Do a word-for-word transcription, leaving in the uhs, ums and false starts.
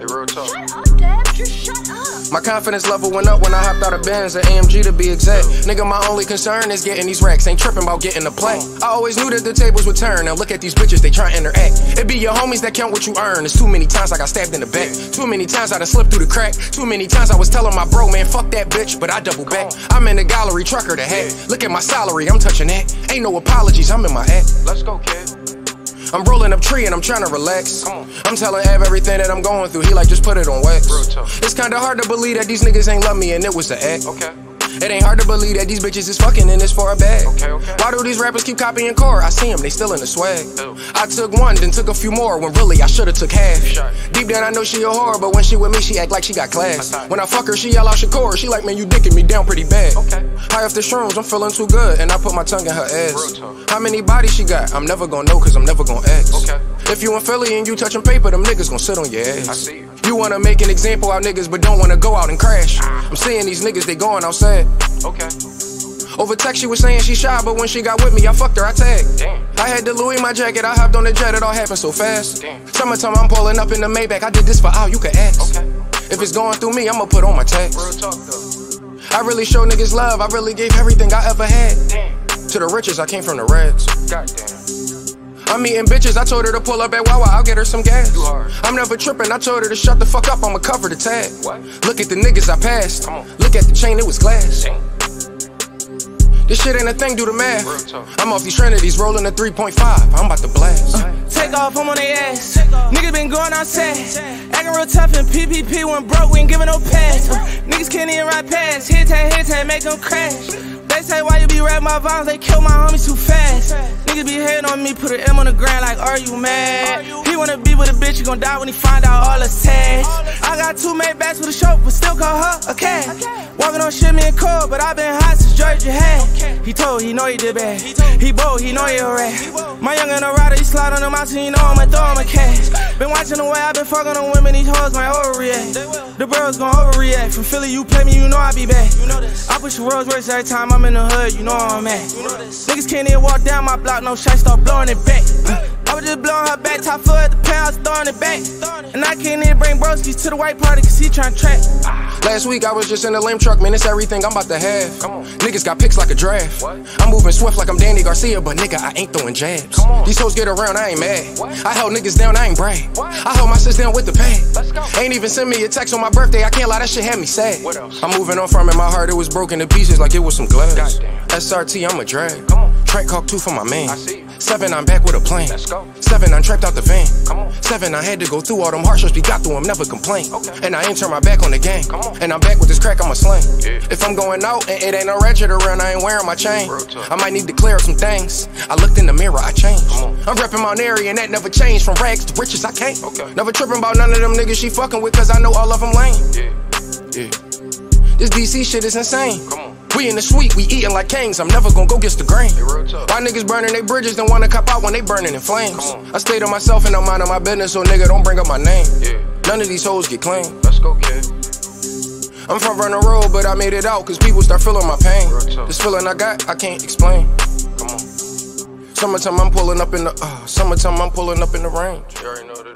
real talk. Shut up, Dad. Just shut up. My confidence level went up when I hopped out of Benz, an A M G to be exact. Nigga, my only concern is getting these racks. Ain't tripping about getting the play. I always knew that the tables would turn. Now look at these bitches, they try to interact. It be your homies that count what you earn. It's too many times I got stabbed in the back. Too many times I done slipped through the crack. Too many times I was telling my bro, man, fuck that bitch, but I double back. I'm in the gallery, trucker the hat. Look at my salary, I'm touching that. Ain't no apologies, I'm in my act. Let's go, kid. I'm rolling up tree and I'm trying to relax. I'm telling Av everything that I'm going through. He like, just put it on wax. It's kinda hard to believe that these niggas ain't love me and it was an act. Okay. It ain't hard to believe that these bitches is fucking and it's for a bag. Okay, okay. Why do these rappers keep copying Kur? I see them, they still in the swag. Ew. I took one, then took a few more, when really I should've took half. Shot. Deep down I know she a whore, but when she with me, she act like she got class. When I fuck her, she yell out Shakur. She like, man, you dicking me down pretty bad. Okay. High off the shrooms, I'm feeling too good, and I put my tongue in her ass. Real talk. How many bodies she got? I'm never gonna know, cause I'm never gonna ask. Okay. If you in Philly and you touching paper, them niggas gon' sit on your ass. I see you. You wanna make an example out niggas, but don't wanna go out and crash. I'm seeing these niggas, they going outside. Okay. Over text, she was saying she shy, but when she got with me, I fucked her, I tagged. Damn. I had the Louis in my jacket, I hopped on the jet, it all happened so fast. Damn. Summertime, I'm pulling up in the Maybach, I did this for all you could ask. Okay. If it's going through me, I'ma put on my tags. Real talk though. I really show niggas love, I really gave everything I ever had. Damn. To the riches, I came from the rags. Goddamn. I'm meeting bitches, I told her to pull up at Wawa, I'll get her some gas. You hard. I'm never tripping, I told her to shut the fuck up, I'ma cover the tag. What? Look at the niggas I passed. Come on. Look at the chain, it was glass. Damn. This shit ain't a thing, do the math. Real talk. I'm off these Trinities, rolling a three point five, I'm about to blast. Uh, take off, I'm on they ass. Niggas been going outside, acting real tough and P P P went broke, we ain't giving no pass. Uh, niggas can't even ride past, hit tag, hit tag, make them crash. They say why you be rapping my vines, they kill my homies too fast. Niggas be hating on me, put an M on the ground like, are you mad? He wanna be with a bitch, he gon' die when he find out all the tags. I got two made backs with a chauffeur, still call her a cat. Walking on shit, me and Cole, but I been hot since Georgia had. He told, he know he did bad. He bold, he know he a rat. My youngin' a rider, he slide on the mountain, you know I'ma throw him a cash. Been watching the way I been fucking on women, these hoes might overreact. The bros gon' overreact. From Philly, you play me, you know I be back. I push the Rolls Royce every time I'm in the hood, you know where I'm at. Niggas can't even walk down my block, no shit, start blowing it back. I was just blowing her back, top foot at the pound, throwing it back. And I can't even bring broskies to the white party, cause he tryna track. Last week I was just in a lame truck, man, it's everything I'm about to have. Come on. Niggas got picks like a draft. What? I'm moving swift like I'm Danny Garcia, but nigga, I ain't throwing jabs. Come on. These hoes get around, I ain't mad. What? I held niggas down, I ain't brag. What? I held my sis down with the pad. Let's go. Ain't even send me a text on my birthday, I can't lie, that shit had me sad. What else? I'm moving on from it, my heart, it was broken to pieces like it was some glass. Goddamn. S R T, I'm a drag. Come on. Track Hawk two for my man. I see you. Seven, I'm back with a plan. Let's go. Seven, I'm trapped out the van. Come on. Seven, I had to go through all them hardships we got through them, never complain. Okay. And I ain't turn my back on the game. Come on. And I'm back with this crack, I'm a slang. Yeah. If I'm going out and it ain't no ratchet around, I ain't wearing my chain. Real talk. I might need to clear up some things. I looked in the mirror, I changed. Come on. I'm repping Mount Airy and that never changed. From rags to riches, I can't. Okay. Never tripping about none of them niggas she fucking with, cause I know all of them lame. Yeah. Yeah. This D C shit is insane. Come on. We in the suite, we eating like kings. I'm never gonna go against the grain. Hey, real talk. Why niggas burning they bridges, don't wanna cop out when they burning in flames? Come on. I stay to myself and I'm minding my business, so nigga don't bring up my name. Yeah. None of these hoes get claimed. Let's go, kid. I'm from running road, but I made it out, cause people start feeling my pain. Real talk. This feeling I got, I can't explain. Come on. Summertime, I'm pulling up in the, uh, summertime, I'm pulling up in the range. You already know this.